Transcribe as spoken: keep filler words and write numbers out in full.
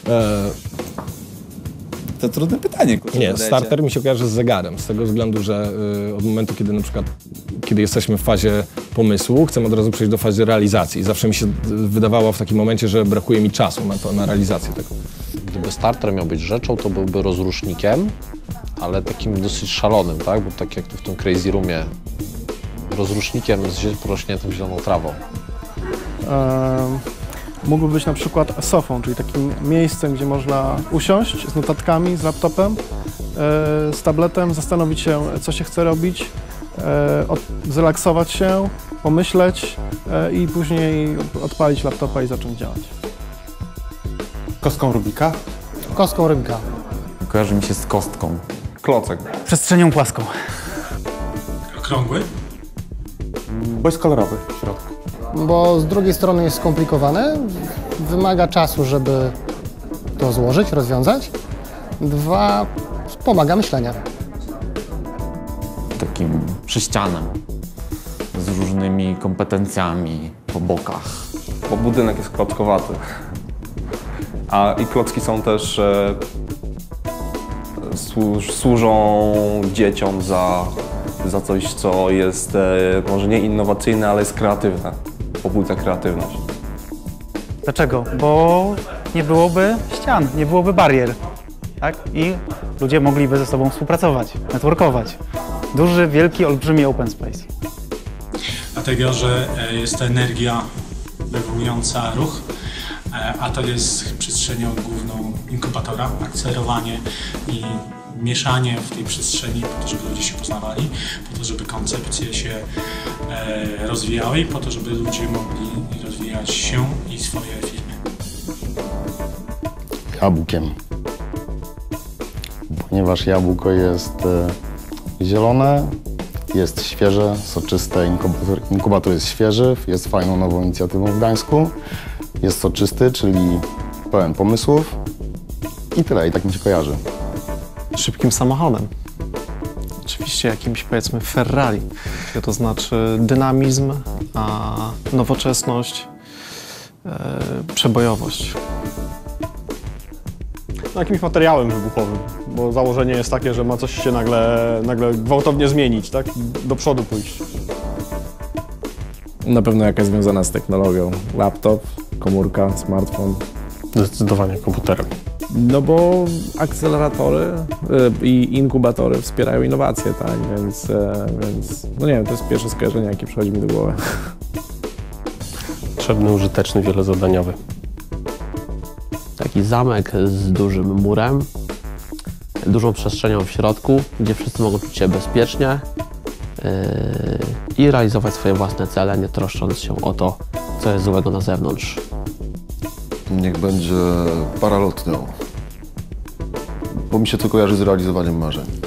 E... To trudne pytanie. Kurczę, nie, starter mi się kojarzy z zegarem, z tego względu, że y, od momentu, kiedy na przykład, kiedy jesteśmy w fazie pomysłu, chcemy od razu przejść do fazy realizacji. I zawsze mi się wydawało w takim momencie, że brakuje mi czasu na to, na realizację tego. Gdyby starter miał być rzeczą, to byłby rozrusznikiem, ale takim dosyć szalonym, tak? Bo tak jak tu w tym Crazy Roomie, rozrusznikiem z porośniętą zieloną trawą. Um, mógłby być na przykład sofą, czyli takim miejscem, gdzie można usiąść z notatkami, z laptopem, e, z tabletem, zastanowić się, co się chce robić, e, od, zrelaksować się, pomyśleć e, i później odpalić laptopa i zacząć działać. Kostką Rubika? Kostką Rubika. Kojarzy mi się z kostką. Klocek. Przestrzenią płaską. Okrągły? Bo jest kolorowy w środku. Bo z drugiej strony jest skomplikowane, wymaga czasu, żeby to złożyć, rozwiązać. Dwa, pomaga myślenia. Takim sześcianem z różnymi kompetencjami po bokach. Bo budynek jest klockowaty. A i klocki są też e, służ, służą dzieciom za, za coś, co jest e, może nie innowacyjne, ale jest kreatywne. Pobudza kreatywność. Dlaczego? Bo nie byłoby ścian, nie byłoby barier, tak? I ludzie mogliby ze sobą współpracować, networkować. Duży, wielki, olbrzymi open space. Dlatego, że jest to energia wywołująca ruch, a to jest przestrzenią główną inkubatora, akcelerowanie i mieszanie w tej przestrzeni po to, żeby ludzie się poznawali, po to, żeby koncepcje się e, rozwijały i po to, żeby ludzie mogli rozwijać się i swoje firmy. Jabłkiem. Ponieważ jabłko jest e, zielone, jest świeże, soczyste, inkubator, inkubator jest świeży, jest fajną nową inicjatywą w Gdańsku. Jest soczysty, czyli pełen pomysłów i tyle, i tak mi się kojarzy. Szybkim samochodem. Oczywiście jakimś, powiedzmy, Ferrari. To znaczy dynamizm, a nowoczesność, e, przebojowość. No, jakimś materiałem wybuchowym, bo założenie jest takie, że ma coś się nagle, nagle gwałtownie zmienić, tak? Do przodu pójść. Na pewno jakaś związana z technologią. Laptop, komórka, smartfon. Zdecydowanie komputerem. No bo akceleratory i inkubatory wspierają innowacje, tak? Więc, więc no nie wiem, to jest pierwsze skojarzenie, jakie przychodzi mi do głowy. Potrzebny, użyteczny, wielozadaniowy. Taki zamek z dużym murem, dużą przestrzenią w środku, gdzie wszyscy mogą czuć się bezpiecznie yy, i realizować swoje własne cele, nie troszcząc się o to, co jest złego na zewnątrz. Niech będzie paralotnią, bo mi się to kojarzy z realizowaniem marzeń.